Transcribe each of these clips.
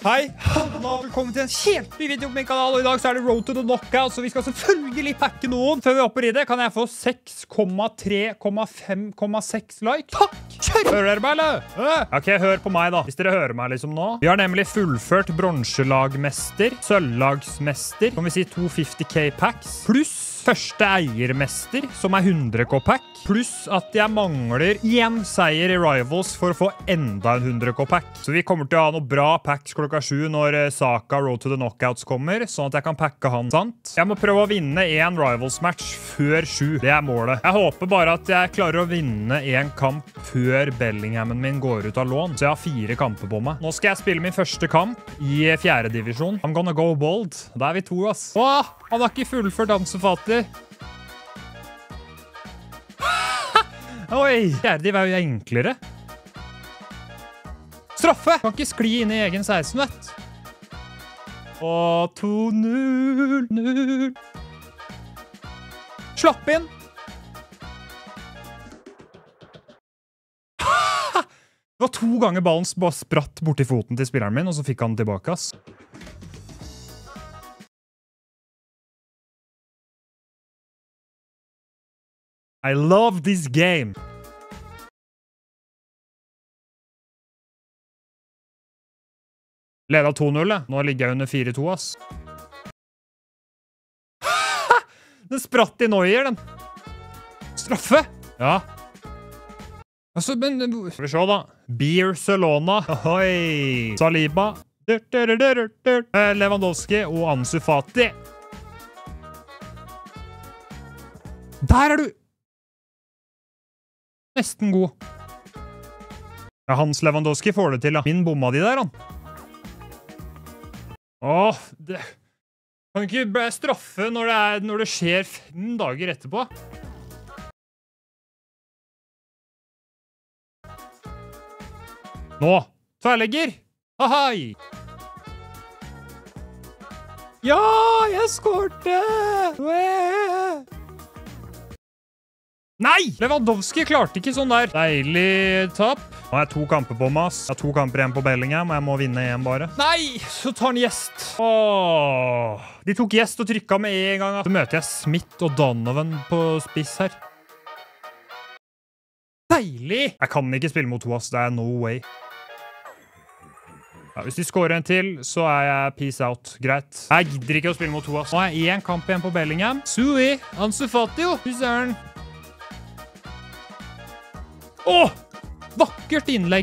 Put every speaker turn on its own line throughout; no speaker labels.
Hei, velkommen til en helt ny video på min kanal, og i dag så er det Road to the Knockout, så vi skal selvfølgelig pakke noen. Før vi hopper i det, kan jeg få 6,3,5,6 like? Takk! Kjør! Hører dere meg, eller? Ok, hør på meg da, hvis dere hører meg liksom nå. Vi har nemlig fullført bronselagmester, sølvlagsmester, kan vi si 250k packs, pluss første eiermester, som er 100k pack, pluss at jeg mangler 1 seier i Rivals for å få enda en 100k pack. Så vi kommer til å ha noe bra packs klokka 7 når Saka Road to the Knockouts kommer, sånn at jeg kan packe han, sant? Jeg må prøve å vinne en Rivals-match før 7. Det er målet. Jeg håper bare at jeg klarer å vinne en kamp før Bellinghammen min går ut av lån, så jeg har 4 kamper på meg. Nå skal jeg spille min første kamp i 4. divisjon. I'm gonna go bold. Da er vi 2, ass. Åh, han har ikke fullført Ansu-Fati. Oi, 4. div er jo enklere. Straffe! Kan ikke skli inn i egen 16, vet. Og 2-0. Slapp inn. Det var 2 ganger ballen bare spratt borti foten til spilleren min, og så fikk han tilbake, ass. I love this game. Leder 2-0, nå ligger jeg under 4-2, ass. Den spratt i Neuer, den. Straffe. Ja. Altså, men... Skal vi se da. Barcelona. Ohoi. Saliba. Lewandowski og Ansu-Fati. Der er du! Nesten god. Ja, Hans Lewandowski får det til, da. Min bomma de der, han. Åh, det... Kan ikke bli straffe når det skjer 5 dager etterpå. Nå! Tverrlegger! Ahai! Ja, jeg skårte! Nei! Lewandowski klarte ikke sånn der. Deilig tapp. Nå har jeg 2 kamper på meg, ass. Jeg har 2 kamper igjen på Bellingham, og jeg må vinne 1 bare. Nei! Så tar han gjest. Åh. De tok gjest og trykket med en gang. Så møter jeg Smith og Donovan på spiss her. Deilig! Jeg kan ikke spille mot 2, ass. Det er no way. Ja, hvis de skårer en til, så er jeg peace out. Greit. Jeg gidder ikke å spille mot 2, ass. Nå har jeg 1 kamp igjen på Bellingham. Sui! Ansu-Fati jo! Fy søren. Åh! Vakkert innlegg.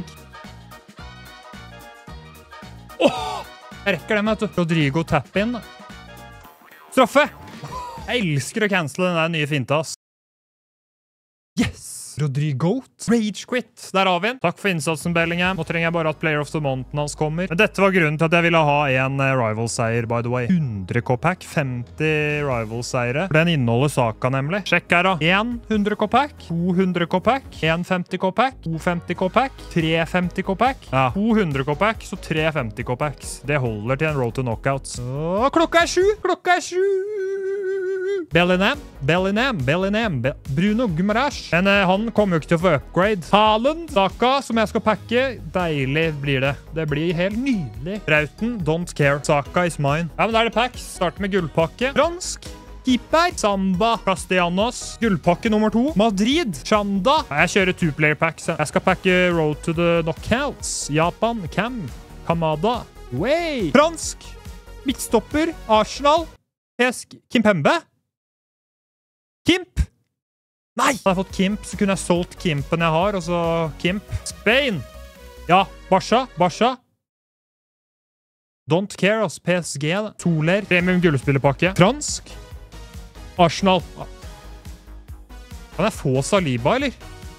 Åh! Jeg rekker den, vet du. Rodrigo tap inn. Straffe! Jeg elsker å cancele den der nye finta, ass. Yes! Rodrigo. Rage quit. Der har vi den. Takk for innsatsen, Bellingham. Nå trenger jeg bare at Player of the Month hans kommer. Men dette var grunnen til at jeg ville ha en Rivals-seier, by the way. 100k-pack, 50 Rivals-seire. For den inneholder Saka, nemlig. Sjekk her, da. 1 100k-pack, 2 100k-pack, 1 50k-pack, 2 50k-pack, 3 50k-pack. Ja, 2 100k-pack, så 3 50k-packs. Det holder til en Road to Knockouts. Åh, klokka er 7! Klokka er 7! Bellingham. Bruno Guimaraes. Men han kommer jo ikke til å få upgrade. Haaland, Saka, som jeg skal pakke. Deilig blir det. Det blir helt nydelig. Brauten, don't care. Saka is mine. Ja, men da er det packs. Start med gullpakke. Fransk. Keeper. Samba. Castellanos. Gullpakke nummer 2. Madrid. Chanda. Jeg kjører 2-player packs. Jeg skal pakke Road to the Knockouts. Japan. Cam. Kamada. Way. Fransk. Midtstopper. Arsenal. Kimpembe. Kimp! Nei! Hadde jeg fått Kimp, så kunne jeg solgt Kimpen jeg har, og så Kimp. Spain! Ja, Barca. Don't care, ass. PSG. Soler. Premium gullspillerpakke. Fransk. Arsenal. Kan jeg få Saliba, eller?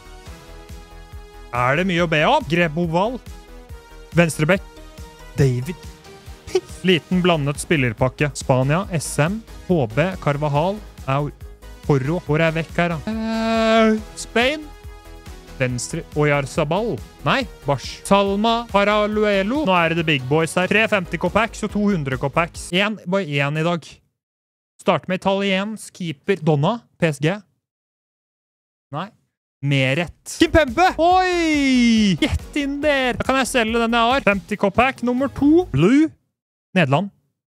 Er det mye å be om? Greboval. Venstrebekk. David. Liten blandet spillerpakke. Spania. SM. HB. Carvajal. Porro. Hvor er jeg vekk her, da? Spain. Venstre. Oyarzabal. Nei, Barsch. Salma. Paraluelo. Nå er det the big boys her. 3 50k-packs og 2 100k-packs. Bare 1 i dag. Start med italiensk keeper. Donna. PSG. Nei. Meret. Kimpembe! Oi! Gjett inn der! Da kan jeg selge den jeg har. 50 K-pack, nummer 2. Blue. Nederland.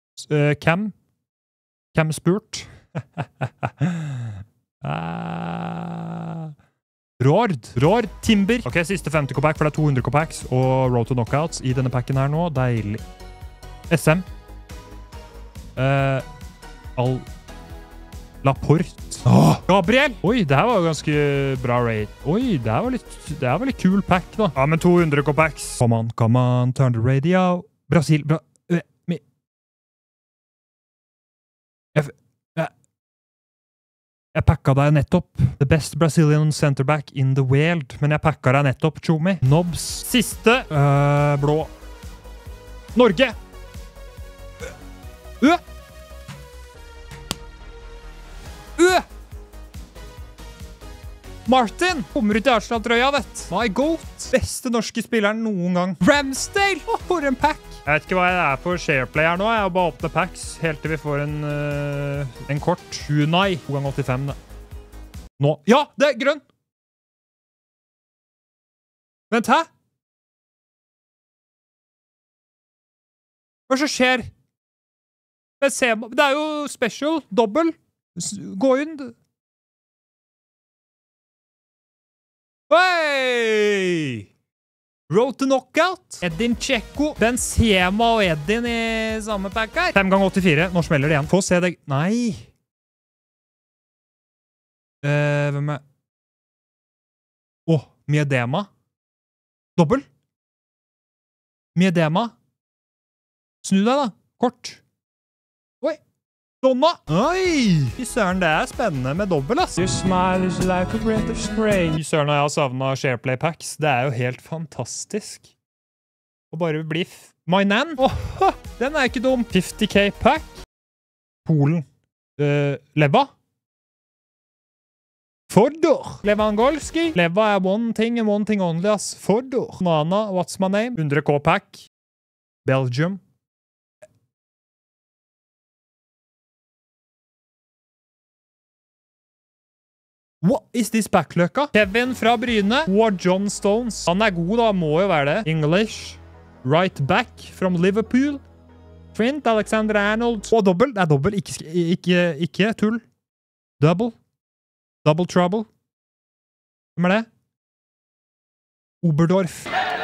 Cam spurt. Rord. Timber. Ok, siste 50 K-pack, for det er 200 K-packs og Road to Knockouts i denne packen her nå. Deilig. SM. Laporte. Gabriel! Oi, det her var jo ganske bra rate. Oi, det her var litt kul pack da. Ja, men 200 K-packs. Come on, turn the radio. Brasil, Jeg pakka deg nettopp. The best Brazilian centerback in the world. Men jeg pakka deg nettopp, Tjomi. Nobs. Siste. Blå. Norge. Martin! Kommer ut i Arsenal-trøya, vet. My goat. Beste norske spilleren noen gang. Ramsdale! For en pack! Jeg vet ikke hva jeg er på shareplay her nå. Jeg har bare åpnet packs helt til vi får en kort. Unai. 2x85, da. Nå. Ja, det er grønn! Vent, hæ? Hva som skjer? Det er jo special. Dobbel. Gå inn. Hei! Road to Knockout. Edin Tjekko. Benzema og Edin i samme pack her. 5x84. Nå smeller det igjen. Få se deg. Nei. Hvem er? Miedema. Dobbel. Miedema. Snu deg da. Kort. Oi. Donna! Oi! Fy søren, det er spennende med dobbel, ass. Your smile is like a breath of spray. Fy søren, jeg har savnet SharePlay packs. Det er jo helt fantastisk. Å bare bli My Nan. Den er ikke dum. 50K pack. Polen. Leva. Fordor. Lewandowski. Leva er one thing and one thing only, ass. Fordor. Nana, what's my name? 100K pack. Belgium. What is this backløkka? Kevin fra Bryne. Og John Stones. Han er god da, må jo være det. English. Right back from Liverpool. Trent Alexander-Arnold. Dobbel. Det er dobbel. Ikke tull. Double. Double trouble. Hvem er det? Oberdorf.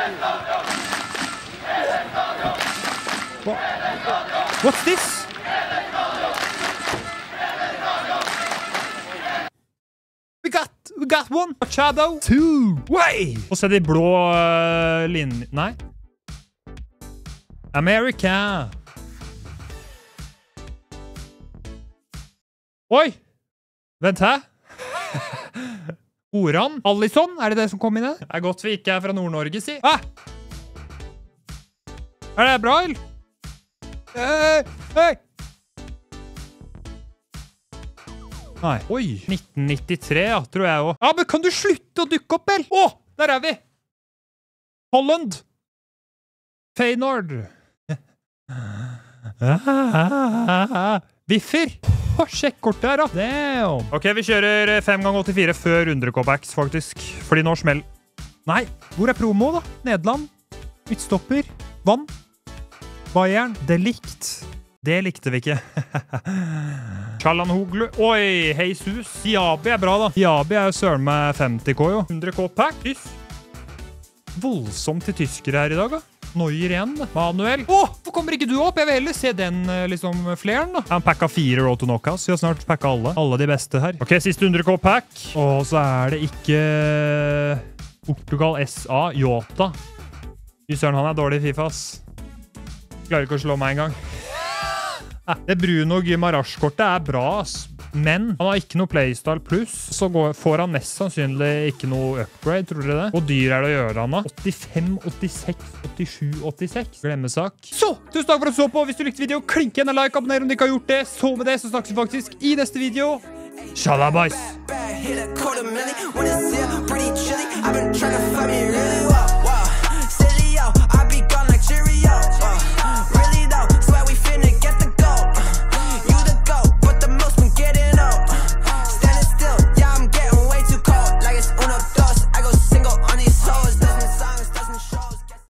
What's this? We got one. Shadow. 2. Way! Og se de blå linjer. Nei. America. Oi! Vent, hæ? Oran. Allison, er det det som kom inn her? Det er godt vi ikke er fra Nord-Norge, si. Er det bra, eller? Hei! Nei. Oi, 1993, ja, tror jeg også. Ja, men kan du slutte å dukke opp, vel? Der er vi! Holland! Feyenoord! Viffer! Sjekk kortet her, da! Damn! Ok, vi kjører 5x84 før 100 K-packs, faktisk. Fordi nå smell... Nei, hvor er promo, da? Nederland. Midtstopper. Vann. Bayern. Delikt. Det likte vi ikke. Chalanhoglu. Oi, Jesus. Diaby er bra, da. Diaby er jo søren med 50K, jo. 100K pack. Voldsomt til tyskere her i dag, da. Neuer igjen, da. Manuel. Hvorfor kommer ikke du opp? Jeg vil heller se den, liksom, fleren, da. Han packa 4 Road to Knockouts. Vi har snart packa alle. Alle de beste her. Ok, siste 100K pack. Og så er det ikke... Portugal SA. Jota. Fy søren, han er dårlig i FIFA, ass. Klarer ikke å slå meg engang. Det Bruno Guimaraes-kortet er bra, ass. Men han har ikke noe Playstyle Plus, så får han mest sannsynlig ikke noe upgrade, tror dere det? Hvor dyr er det å gjøre han da? 85, 86, 87, 86. Glemmesak. Så, tusen takk for at du så på. Hvis du likte videoen, klink igjen en like, abonner om du ikke har gjort det. Så med det, så snakkes vi faktisk i neste video. Shalabais!